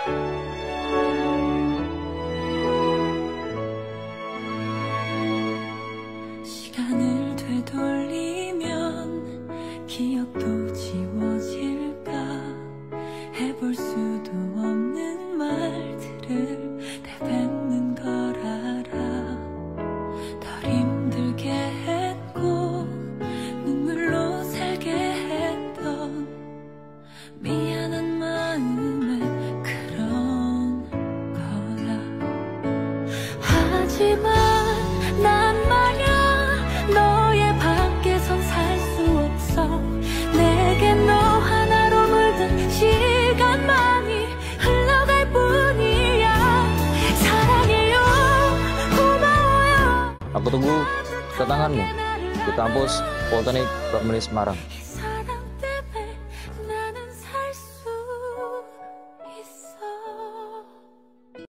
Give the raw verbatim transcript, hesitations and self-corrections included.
시간을 되돌리면 기억도 지워질까. 해볼 수도 없는 말들을 내뱉는 걸 알아. 덜 힘들게 했고 눈물로 살게 했던 미안한 마음에 그런 거야. 하지만 난 말야 너의 밖에선 살 수 없어. 내게 너 하나로 물든 시간만이 흘러갈 뿐이야. 사랑해요, 고마워요. Aku tunggu kedatanganmu di kampus Politeknik Permai Semarang.